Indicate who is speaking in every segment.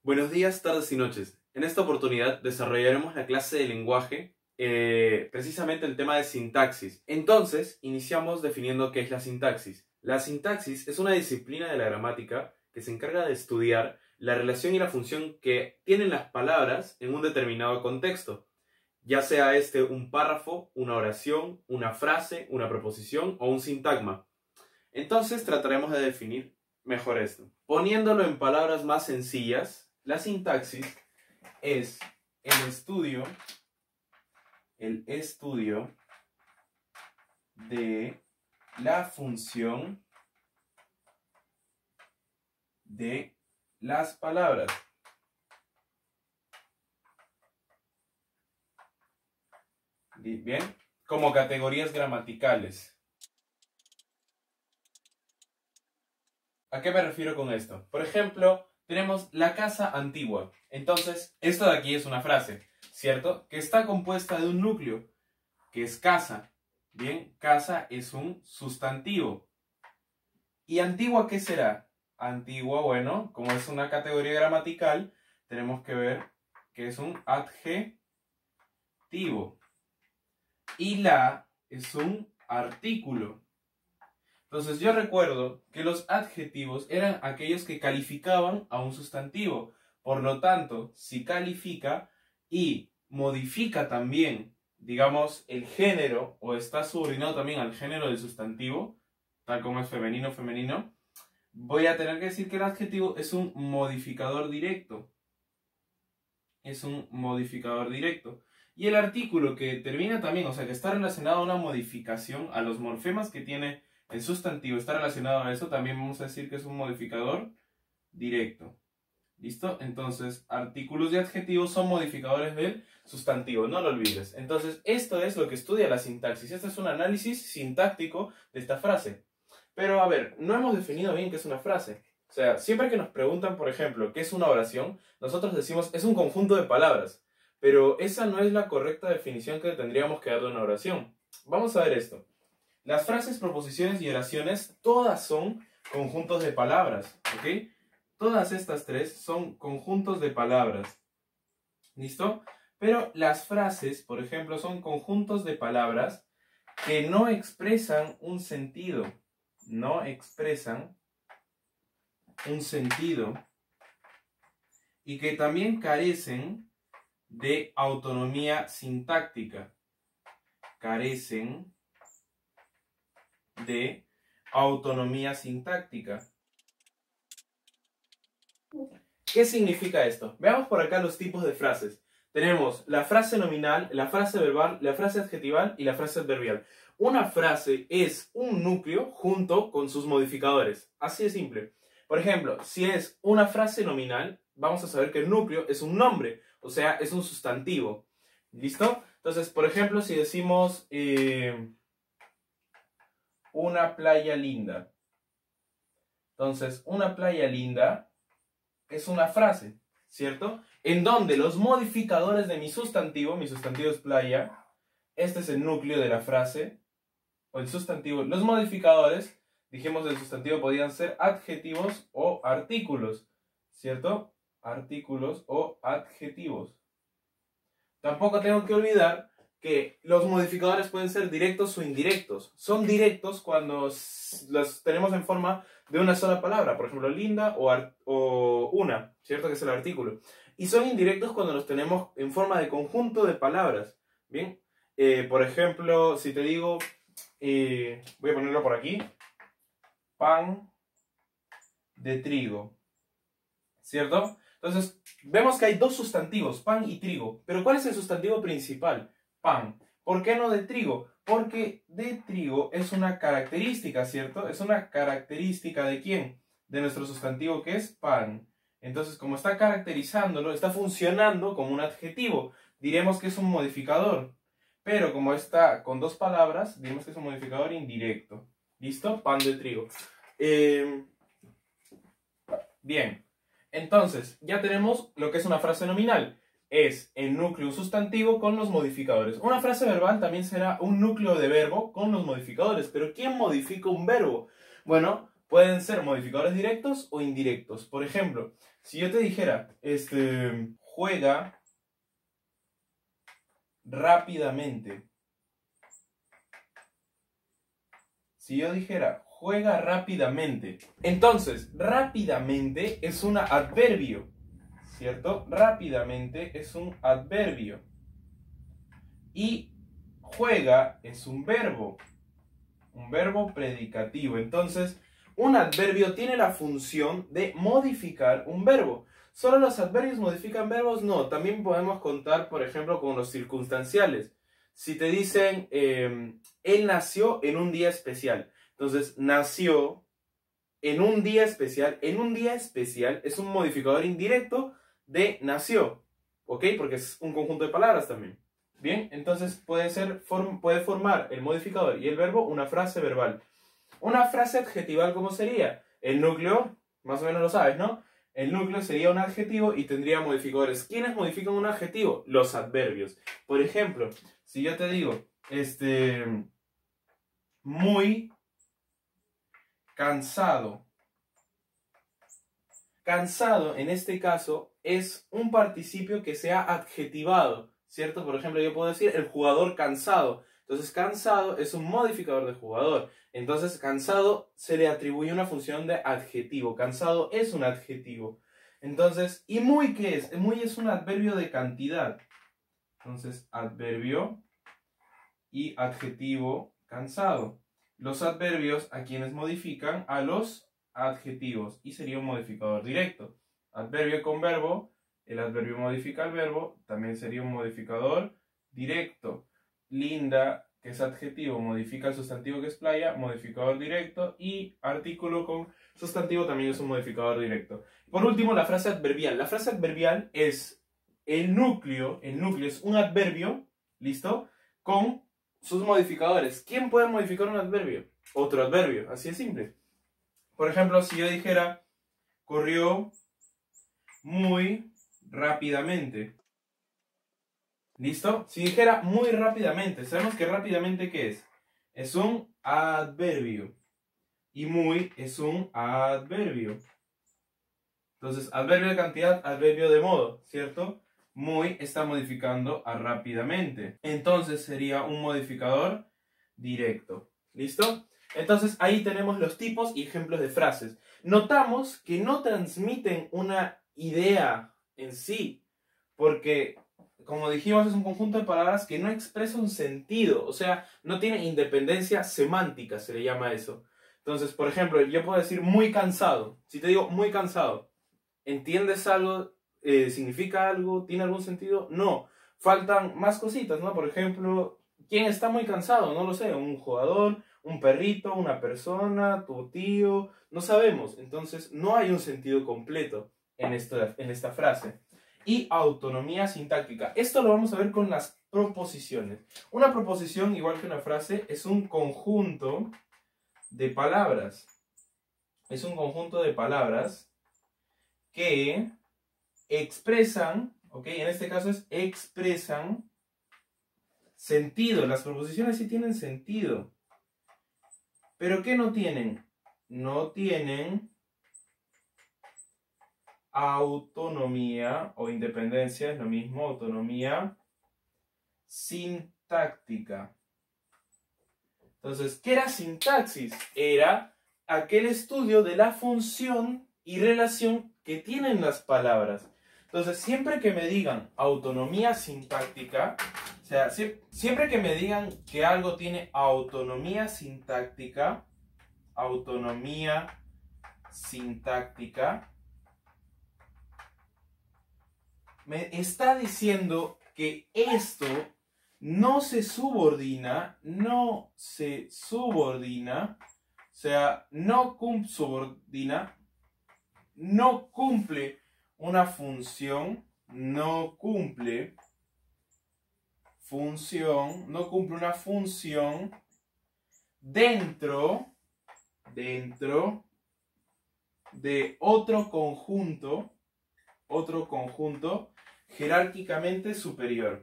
Speaker 1: Buenos días, tardes y noches. En esta oportunidad desarrollaremos la clase de lenguaje, precisamente el tema de sintaxis. Entonces, iniciamos definiendo qué es la sintaxis. La sintaxis es una disciplina de la gramática que se encarga de estudiar la relación y la función que tienen las palabras en un determinado contexto, ya sea un párrafo, una oración, una frase, una preposición o un sintagma. Entonces, trataremos de definir mejor esto. Poniéndolo en palabras más sencillas, la sintaxis es el estudio de la función de las palabras. Bien, como categorías gramaticales. ¿A qué me refiero con esto? Por ejemplo, tenemos la casa antigua. Entonces, esto de aquí es una frase, ¿cierto? Que está compuesta de un núcleo, que es casa. Bien, casa es un sustantivo. ¿Y antigua qué será? Antigua, bueno, como es una categoría gramatical, tenemos que ver que es un adjetivo. Y la es un artículo. Entonces yo recuerdo que los adjetivos eran aquellos que calificaban a un sustantivo. Por lo tanto, si califica y modifica también, digamos, el género o está subordinado también al género del sustantivo, tal como es femenino, femenino, voy a tener que decir que el adjetivo es un modificador directo. Es un modificador directo. Y el artículo que termina también, o sea, que está relacionado a una modificación, a los morfemas que tiene el sustantivo, está relacionado a eso, también vamos a decir que es un modificador directo. ¿Listo? Entonces, artículos y adjetivos son modificadores del sustantivo, no lo olvides. Entonces, esto es lo que estudia la sintaxis. Este es un análisis sintáctico de esta frase. Pero, a ver, no hemos definido bien qué es una frase. O sea, siempre que nos preguntan, por ejemplo, qué es una oración, nosotros decimos, es un conjunto de palabras. Pero esa no es la correcta definición que tendríamos que darle a una oración. Vamos a ver esto. Las frases, proposiciones y oraciones, todas son conjuntos de palabras, ¿ok? Todas estas tres son conjuntos de palabras, ¿listo? Pero las frases, por ejemplo, son conjuntos de palabras que no expresan un sentido, no expresan un sentido y que también carecen de autonomía sintáctica, carecen de autonomía sintáctica. ¿Qué significa esto? Veamos por acá los tipos de frases. Tenemos la frase nominal, la frase verbal, la frase adjetival y la frase adverbial. Una frase es un núcleo junto con sus modificadores. Así de simple. Por ejemplo, si es una frase nominal, vamos a saber que el núcleo es un nombre, o sea, es un sustantivo. ¿Listo? Entonces, por ejemplo, si decimos una playa linda. Entonces, una playa linda es una frase, ¿cierto? En donde los modificadores de mi sustantivo es playa, este es el núcleo de la frase, o el sustantivo. Los modificadores, dijimos del sustantivo, podían ser adjetivos o artículos, ¿cierto? Artículos o adjetivos. Tampoco tengo que olvidar que los modificadores pueden ser directos o indirectos. Son directos cuando los tenemos en forma de una sola palabra, por ejemplo, linda o una, ¿cierto? Que es el artículo. Y son indirectos cuando los tenemos en forma de conjunto de palabras. Bien, por ejemplo, si te digo, voy a ponerlo por aquí, pan de trigo, ¿cierto? Entonces, vemos que hay dos sustantivos, pan y trigo. Pero ¿cuál es el sustantivo principal? Pan. ¿Por qué no de trigo? Porque de trigo es una característica, ¿cierto? Es una característica ¿de quién? De nuestro sustantivo que es pan. Entonces, como está caracterizándolo, está funcionando como un adjetivo. Diremos que es un modificador. Pero como está con dos palabras, diremos que es un modificador indirecto. ¿Listo? Pan de trigo. Bien. Entonces, ya tenemos lo que es una frase nominal. Es el núcleo sustantivo con los modificadores. Una frase verbal también será un núcleo de verbo con los modificadores. ¿Pero quién modifica un verbo? Bueno, pueden ser modificadores directos o indirectos. Por ejemplo, Si yo te dijera, juega rápidamente. Si yo dijera, juega rápidamente. Entonces, rápidamente es un adverbio, ¿cierto? Rápidamente es un adverbio. Y juega es un verbo predicativo. Entonces, un adverbio tiene la función de modificar un verbo. ¿Solo los adverbios modifican verbos? No, también podemos contar, por ejemplo, con los circunstanciales. Si te dicen, él nació en un día especial. Entonces, nació en un día especial. En un día especial es un modificador indirecto de nació. ¿Ok? Porque es un conjunto de palabras también. Bien, entonces puede formar el modificador y el verbo una frase verbal. Una frase adjetival, ¿cómo sería? El núcleo, más o menos lo sabes, ¿no? El núcleo sería un adjetivo y tendría modificadores. ¿Quiénes modifican un adjetivo? Los adverbios. Por ejemplo, si yo te digo, muy cansado. Cansado, en este caso, es un participio que sea adjetivado, ¿cierto? Por ejemplo, yo puedo decir el jugador cansado. Entonces, cansado es un modificador de jugador. Entonces, cansado se le atribuye una función de adjetivo. Cansado es un adjetivo. Entonces, ¿y muy qué es? Muy es un adverbio de cantidad. Entonces, adverbio y adjetivo cansado. Los adverbios a quienes modifican a los adjetivos y sería un modificador directo. Adverbio con verbo, el adverbio modifica el verbo, también sería un modificador directo. Linda, que es adjetivo, modifica el sustantivo que es playa, modificador directo, y artículo con sustantivo también es un modificador directo. Por último, la frase adverbial. La frase adverbial es el núcleo es un adverbio, ¿listo? Con sus modificadores. ¿Quién puede modificar un adverbio? Otro adverbio, así es simple. Por ejemplo, si yo dijera, corrió muy rápidamente. ¿Listo? Si dijera muy rápidamente, sabemos que rápidamente, ¿qué es? Es un adverbio. Y muy es un adverbio. Entonces, adverbio de cantidad, adverbio de modo, ¿cierto? Muy está modificando a rápidamente. Entonces sería un modificador directo. ¿Listo? Entonces ahí tenemos los tipos y ejemplos de frases. Notamos que no transmiten una idea en sí, porque, como dijimos, es un conjunto de palabras que no expresa un sentido, o sea, no tiene independencia semántica, se le llama eso. Entonces, por ejemplo, yo puedo decir muy cansado. Si te digo muy cansado, ¿entiendes algo? ¿Significa algo? ¿Tiene algún sentido? No. Faltan más cositas, ¿no? Por ejemplo, ¿quién está muy cansado? No lo sé. Un jugador, un perrito, una persona, tu tío. No sabemos. Entonces, no hay un sentido completo en esta frase. Y autonomía sintáctica. Esto lo vamos a ver con las proposiciones. Una proposición, igual que una frase, es un conjunto de palabras. Es un conjunto de palabras que expresan, ¿ok? En este caso expresan sentido. Las proposiciones sí tienen sentido. ¿Pero qué no tienen? No tienen autonomía o independencia, es lo mismo, autonomía sintáctica. Entonces, ¿qué era sintaxis? Era aquel estudio de la función y relación que tienen las palabras. Entonces, siempre que me digan autonomía sintáctica, o sea, siempre que me digan que algo tiene autonomía sintáctica, me está diciendo que esto no se subordina, o sea, no cumple una función, no cumple una función dentro de otro conjunto jerárquicamente superior.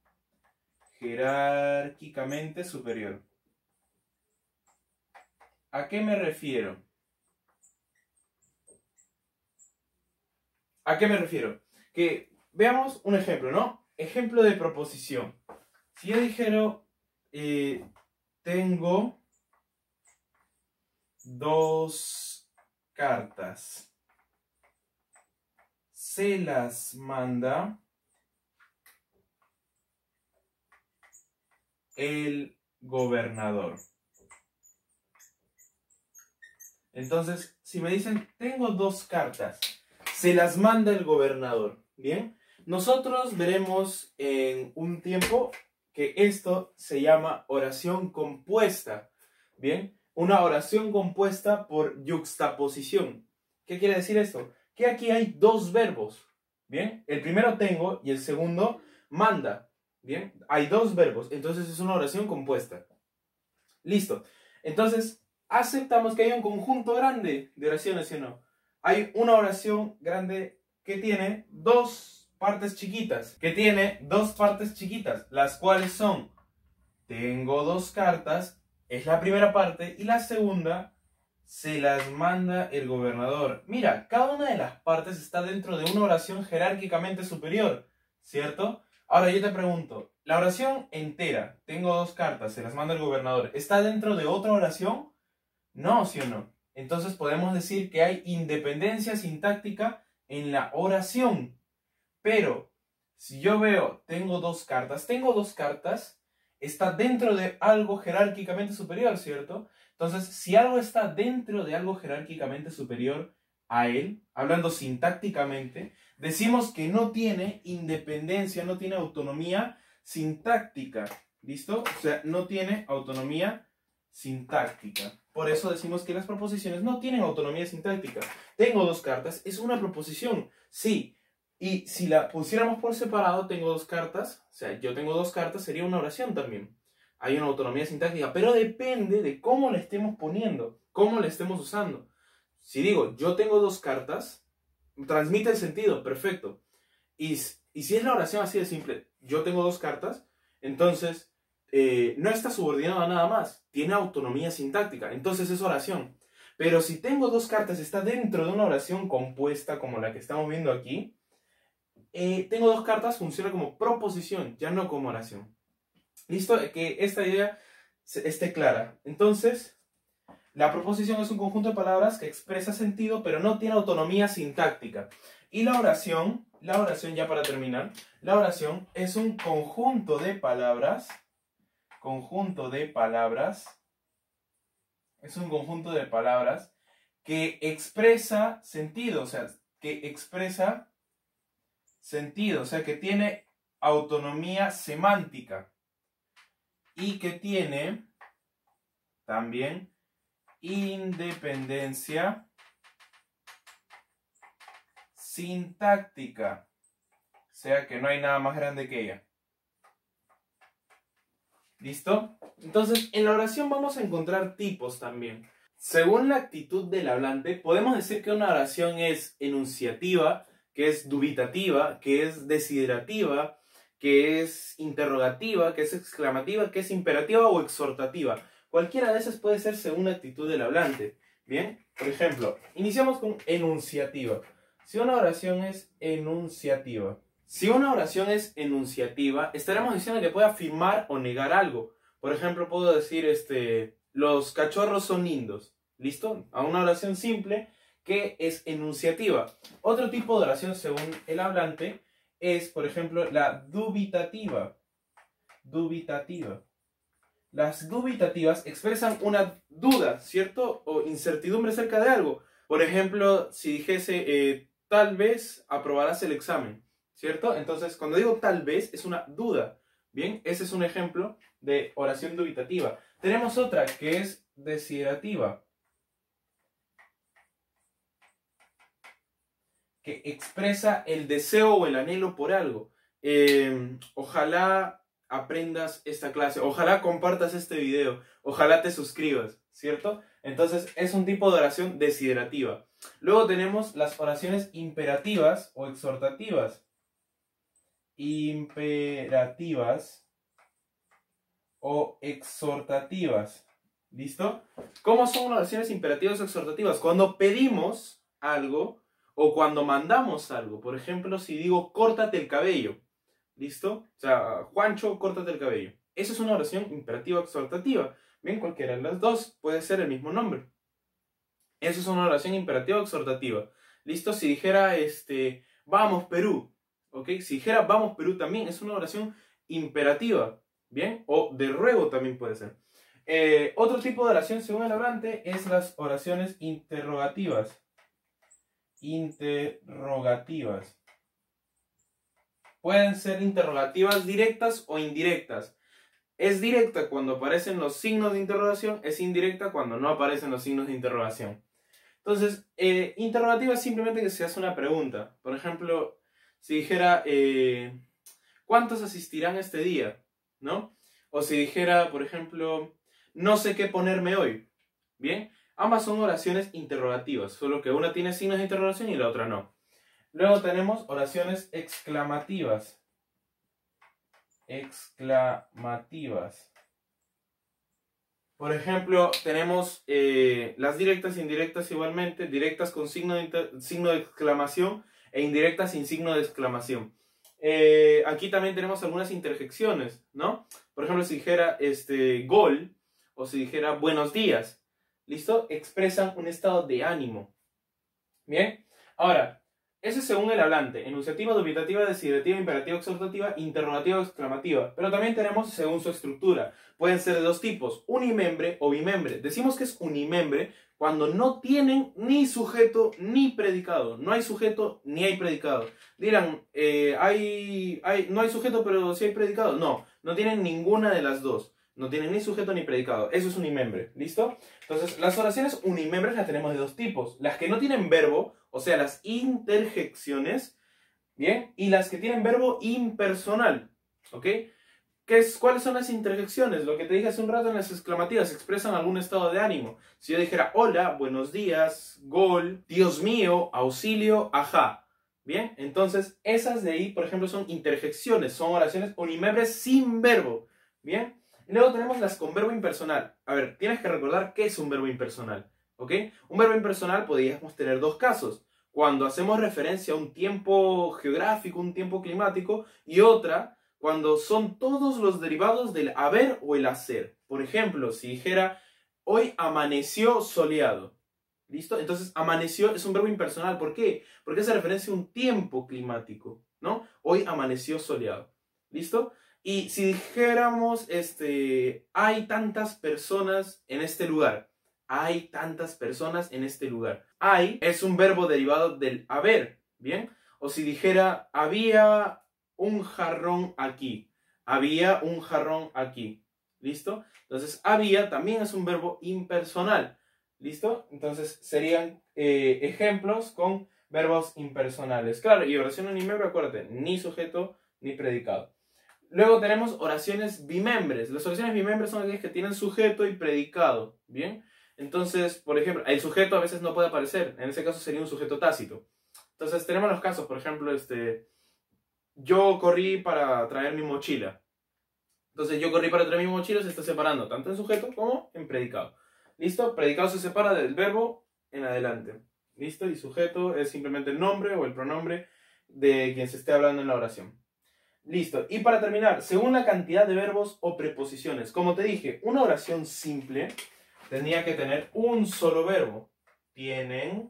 Speaker 1: Jerárquicamente superior. ¿A qué me refiero? ¿A qué me refiero? Que veamos un ejemplo, ¿no? Ejemplo de proposición. Si yo dijera, tengo 2 cartas, se las manda el gobernador. Entonces, si me dicen, tengo 2 cartas, se las manda el gobernador, ¿bien? Nosotros veremos en un tiempo que esto se llama oración compuesta, ¿bien? Una oración compuesta por yuxtaposición. ¿Qué quiere decir esto? Que aquí hay 2 verbos, ¿bien? El primero tengo y el segundo manda, ¿bien? Hay 2 verbos, entonces es una oración compuesta. Listo. Entonces, aceptamos que hay un conjunto grande de oraciones, ¿sí o no? Hay una oración grande que tiene 2 partes chiquitas. Las cuales son, tengo 2 cartas, es la primera parte, y la segunda, se las manda el gobernador. Mira, cada una de las partes está dentro de una oración jerárquicamente superior, ¿cierto? Ahora yo te pregunto, la oración entera, tengo 2 cartas, se las manda el gobernador, ¿está dentro de otra oración? No, ¿sí o no? Entonces podemos decir que hay independencia sintáctica en la oración. Pero, si yo veo, tengo 2 cartas, está dentro de algo jerárquicamente superior, ¿cierto? Entonces, si algo está dentro de algo jerárquicamente superior a él, hablando sintácticamente, decimos que no tiene independencia, no tiene autonomía sintáctica. ¿Listo? O sea, no tiene autonomía sintáctica. Por eso decimos que las proposiciones no tienen autonomía sintáctica. Tengo 2 cartas, es una proposición, sí. Y si la pusiéramos por separado, tengo 2 cartas, o sea, yo tengo 2 cartas, sería una oración también. Hay una autonomía sintáctica, pero depende de cómo la estemos poniendo, cómo la estemos usando. Si digo, yo tengo 2 cartas, transmite el sentido, perfecto. Y si es la oración así de simple, yo tengo 2 cartas, entonces no está subordinado a nada más, tiene autonomía sintáctica, entonces es oración. Pero si tengo 2 cartas, está dentro de una oración compuesta como la que estamos viendo aquí, tengo 2 cartas, funciona como proposición, ya no como oración. ¿Listo? Que esta idea esté clara. Entonces, la proposición es un conjunto de palabras que expresa sentido, pero no tiene autonomía sintáctica. Y la oración ya para terminar, la oración es un conjunto de palabras, que expresa sentido, o sea, que tiene autonomía semántica y que tiene también independencia sintáctica, o sea que no hay nada más grande que ella. ¿Listo? Entonces, en la oración vamos a encontrar tipos también. Según la actitud del hablante, podemos decir que una oración es enunciativa, que es dubitativa, que es desiderativa, que es interrogativa, que es exclamativa, que es imperativa o exhortativa. Cualquiera de esas puede ser según la actitud del hablante. Bien, por ejemplo, iniciamos con enunciativa. Si una oración es enunciativa, estaremos diciendo que puede afirmar o negar algo. Por ejemplo, puedo decir, los cachorros son lindos. ¿Listo? A una oración simple que es enunciativa. Otro tipo de oración, según el hablante, es, por ejemplo, la dubitativa. Las dubitativas expresan una duda, ¿cierto? O incertidumbre acerca de algo. Por ejemplo, si dijese, tal vez aprobarás el examen, ¿cierto? Entonces, cuando digo tal vez, es una duda. Bien, ese es un ejemplo de oración dubitativa. Tenemos otra que es desiderativa, que expresa el deseo o el anhelo por algo. Ojalá aprendas esta clase, ojalá compartas este video, ojalá te suscribas, ¿cierto? Entonces es un tipo de oración desiderativa. Luego tenemos las oraciones imperativas o exhortativas. Imperativas o exhortativas. ¿Listo? ¿Cómo son oraciones imperativas o exhortativas? Cuando pedimos algo O cuando mandamos algo, por ejemplo, si digo córtate el cabello, ¿listo? O sea, Juancho, córtate el cabello. Eso es una oración imperativa exhortativa. Bien, cualquiera de las dos puede ser el mismo nombre. Eso es una oración imperativa exhortativa. ¿Listo? Si dijera, vamos Perú, ¿ok? Si dijera vamos Perú también es una oración imperativa, ¿bien? O de ruego también puede ser. Otro tipo de oración, según el hablante, es las oraciones interrogativas. Interrogativas. Pueden ser interrogativas directas o indirectas. Es directa cuando aparecen los signos de interrogación, es indirecta cuando no aparecen los signos de interrogación. Entonces, interrogativa es simplemente que se hace una pregunta. Por ejemplo, si dijera, ¿cuántos asistirán este día? ¿No? O si dijera, por ejemplo, no sé qué ponerme hoy. ¿Bien? Ambas son oraciones interrogativas, solo que una tiene signos de interrogación y la otra no. Luego tenemos oraciones exclamativas. Exclamativas. Por ejemplo, tenemos las directas e indirectas igualmente, directas con signo de exclamación e indirectas sin signo de exclamación. Aquí también tenemos algunas interjecciones, ¿no? Por ejemplo, si dijera gol o si dijera buenos días, ¿listo? Expresan un estado de ánimo. Bien, ahora, eso es según el hablante, enunciativa, dubitativa, desiderativa, imperativa, exhortativa, interrogativa o exclamativa. Pero también tenemos según su estructura. Pueden ser de dos tipos, unimembre o bimembre. Decimos que es unimembre cuando no tienen ni sujeto ni predicado. No hay sujeto ni hay predicado. Dirán, no hay sujeto pero sí hay predicado. No, no tienen ninguna de las dos. No tienen ni sujeto ni predicado. Eso es unimembre. ¿Listo? Entonces, las oraciones unimembres las tenemos de dos tipos. Las que no tienen verbo, o sea, las interjecciones, ¿bien? Y las que tienen verbo impersonal, ¿ok? ¿Cuáles son las interjecciones? Lo que te dije hace un rato en las exclamativas, expresan algún estado de ánimo. Si yo dijera, hola, buenos días, gol, Dios mío, auxilio, ajá. ¿Bien? Entonces, esas de ahí, por ejemplo, son interjecciones, son oraciones unimembres sin verbo. ¿Bien? Y luego tenemos las con verbo impersonal. A ver, tienes que recordar qué es un verbo impersonal. ¿Ok? Un verbo impersonal podríamos tener dos casos. Cuando hacemos referencia a un tiempo geográfico, un tiempo climático, y otra, cuando son todos los derivados del haber o el hacer. Por ejemplo, si dijera, hoy amaneció soleado. ¿Listo? Entonces, amaneció es un verbo impersonal. ¿Por qué? Porque hace referencia a un tiempo climático, ¿no? Hoy amaneció soleado. ¿Listo? Y si dijéramos, hay tantas personas en este lugar. Hay tantas personas en este lugar. Hay es un verbo derivado del haber, ¿bien? O si dijera, había un jarrón aquí. Había un jarrón aquí. ¿Listo? Entonces, había también es un verbo impersonal. ¿Listo? Entonces, serían ejemplos con verbos impersonales. Claro, y oración unimembre, acuérdate, ni sujeto ni predicado. Luego tenemos oraciones bimembres. Las oraciones bimembres son aquellas que tienen sujeto y predicado. ¿Bien? Entonces, por ejemplo, el sujeto a veces no puede aparecer. En ese caso sería un sujeto tácito. Entonces, tenemos los casos, por ejemplo, yo corrí para traer mi mochila. Entonces, yo corrí para traer mi mochila se está separando tanto en sujeto como en predicado. ¿Listo? Predicado se separa del verbo en adelante. ¿Listo? Y sujeto es simplemente el nombre o el pronombre de quien se esté hablando en la oración. Listo. Y para terminar, según la cantidad de verbos o preposiciones. Como te dije, una oración simple tendría que tener un solo verbo. Tienen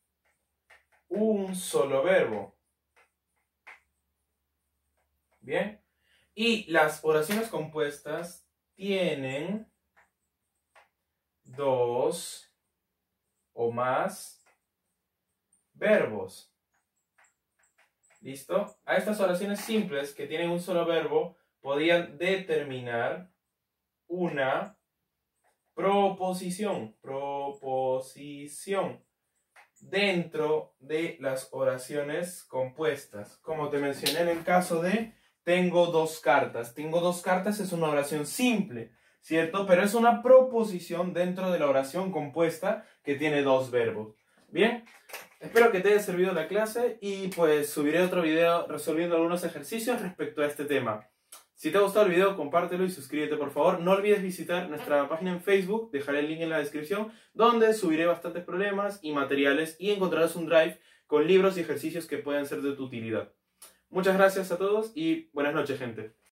Speaker 1: un solo verbo. ¿Bien? Y las oraciones compuestas tienen dos o más verbos. ¿Listo? A estas oraciones simples que tienen un solo verbo podían determinar una proposición. Proposición dentro de las oraciones compuestas. Como te mencioné en el caso de tengo dos cartas. Tengo dos cartas es una oración simple, ¿cierto? Pero es una proposición dentro de la oración compuesta que tiene dos verbos. Bien, espero que te haya servido la clase y pues subiré otro video resolviendo algunos ejercicios respecto a este tema. Si te ha gustado el video, compártelo y suscríbete por favor. No olvides visitar nuestra página en Facebook, dejaré el link en la descripción, donde subiré bastantes problemas y materiales y encontrarás un drive
Speaker 2: con libros y ejercicios que puedan ser de tu utilidad. Muchas gracias a todos y buenas noches, gente.